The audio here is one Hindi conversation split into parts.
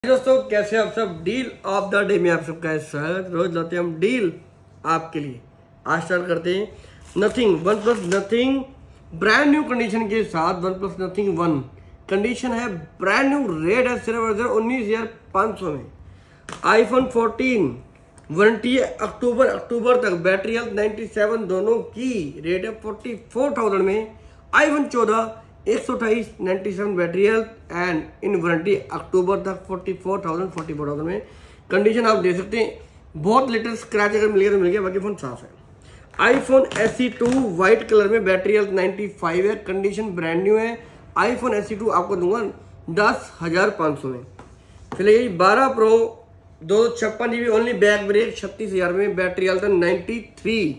दोस्तों कैसे आप सब। डील ऑफ द डे में आप सबका स्वागत। रोज लाते हैं हम डील आपके लिए। आज स्टार्ट करते हैं nothing one plus nothing brand new condition के साथ। One plus nothing one condition है ब्रांड न्यू, रेट है सिर्फ 19,500 में। आईफोन 14 वारंटी है अक्टूबर तक। बैटरी हेल्थ 97 दोनों की। रेट है 44,000 में। IPhone 14 128 97 battery health and in warranty अक्टूबर तक 44,000 में। कंडीशन आप दे सकते हैं। बहुत लिटिल स्क्रैच अगर मिल गया तो मिल गया, बाकी फोन साफ है। आईफोन SE2 वाइट कलर में, बैटरी हेल्थ 95 है, कंडीशन ब्रांड न्यू है। आईफोन SE2 आपको दूंगा 10,500 में। फिलहाल 12 pro 256 GB only, back break 36,000 में, बैटरी हेल्थ 93।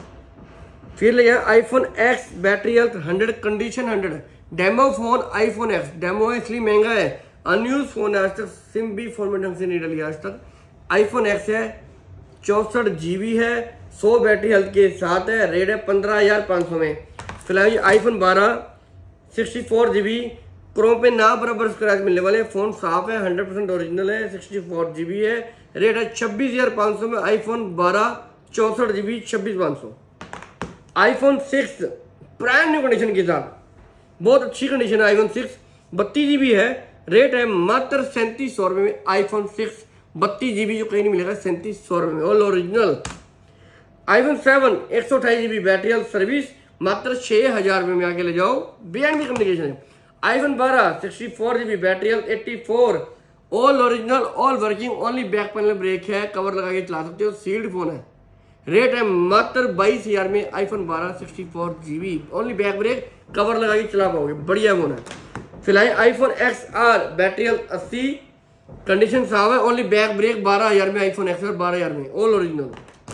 फिर लिया iPhone X battery health 100, condition 100। Demo phone iPhone X demo है इसलिए महंगा है। अनयूज फोन है, आज तक सिम भी फोन में ढंग से नहीं डली आज तक। आईफोन X है 64 GB है, 100 बैटरी हेल्थ के साथ है। रेट है 15,500 में। फिलहाल आईफोन 12 64 GB क्रोम पे ना बराबर स्क्रैच मिलने वाले। फोन साफ है, 100% ओरिजिनल है, 64 GB है। रेट है 26,500 में। IPhone 12 64 GB 26,500। IPhone 6 brand new condition के साथ, बहुत अच्छी कंडीशन है। आईफोन 6 32 GB है। रेट है मात्र 3700 रुपये में। आईफोन 6 32 GB जो कहीं नहीं मिलेगा, 3700 रुपये में, all original. IPhone 7 128 GB battery health service मात्र 6,000 रुपये में। आके ले जाओ, BNB कम्युनिकेशन है। IPhone 12 64 GB battery health 84, all original, all working, only back panel break है, कवर लगा के चला सकते हो, सील्ड फोन है। रेट है मात्र 22,000 में। IPhone 12 64 GB only back break, cover लगा के चला पाओगे, बढ़िया फोन है। फिलहाल iPhone XR battery health 80, condition साफ है, ओनली बैक ब्रेक 12,000 में। आईफोन XR 12,000 में, all original.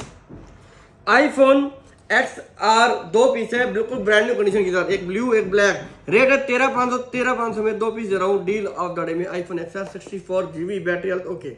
IPhone XR 2 piece है, बिल्कुल ब्रांड न्यू कंडीशन के साथ, एक ब्लू एक ब्लैक। रेट है 13,500 में। 2 पीस दे रहा हूँ डील ऑफ द डे में। IPhone XR 64 GB battery health okay.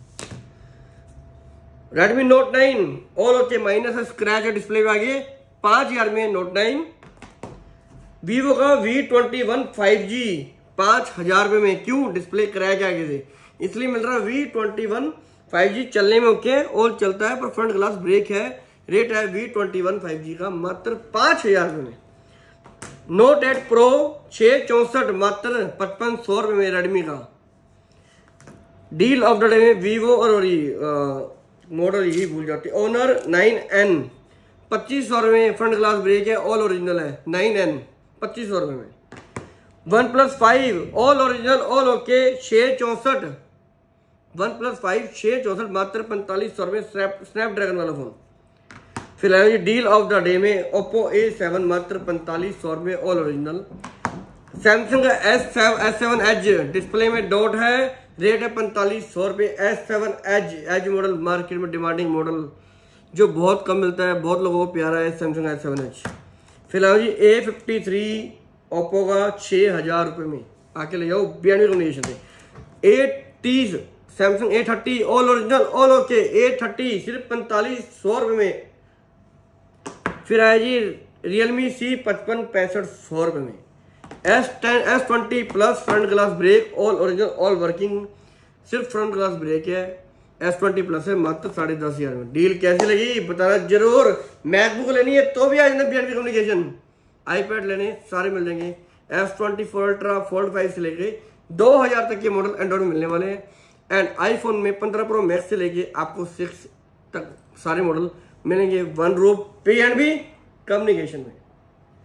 Redmi Note 9 all okay, minus है, स्क्रैच है डिस्प्ले में आगे, 5,000 में Note 9। Vivo का V21 5G 5,000 रुपये में। क्यों? डिस्प्ले क्रैच आगे से, इसलिए मिल रहा है। V21 5G चलने में ओके, और चलता है पर फ्रंट ग्लास ब्रेक है। रेट है V21 5G का मात्र 5,000 रुपये में। Note 8 Pro 664 मात्र 5500 रुपये में रेडमी का। डील ऑफ द डे में Vivo और मॉडल यही भूल जाती। ऑनर 9N 2500 रुपये में, फ्रंट ग्लास ब्रेक है, ऑल ओरिजिनल है। 9N 2500 रुपये में। OnePlus 5 all original, all okay 664। OnePlus 5 664 मात्र 4500 रुपये, स्नैपड्रैगन वाला फोन। फिलहाल डील ऑफ द डे में Oppo A7 मात्र 4500 रुपये, ऑल ओरिजिनल। सैमसंग का S7 Edge डिस्प्ले में डॉट है। रेट है 4500 रुपये। S7 एज मॉडल मार्केट में डिमांडिंग मॉडल, जो बहुत कम मिलता है, बहुत लोगों को प्यारा है सैमसंग S7 Edge। फिलहाल जी A53 ओप्पो का 6,000 रुपये में। आके ले जाओ, BNB कम्युनिकेशन से। A30 Samsung A30 all original, all okay, A30 सिर्फ 4500 रुपये में। फिर आया जी Realme C55 6500 रुपये में। S10 S20 plus front glass break, all original, all working, सिर्फ फ्रंट ग्लास ब्रेक है। S20 प्लस है मात्र 10,500 में। डील कैसी लगी बताना जरूर। मैकबुक लेनी है तो भी आ जाना BNB कम्युनिकेशन। आईपैड लेने सारे मिल जाएंगे। S24 अल्ट्रा फोल्ड 5 से लेके 2,000 तक के मॉडल एंड्रॉइड में मिलने वाले हैं। एंड आईफोन में 15 प्रो मैक्स से लेके आपको 6 तक सारे मॉडल मिलेंगे वन रूप BNB कम्युनिकेशन में।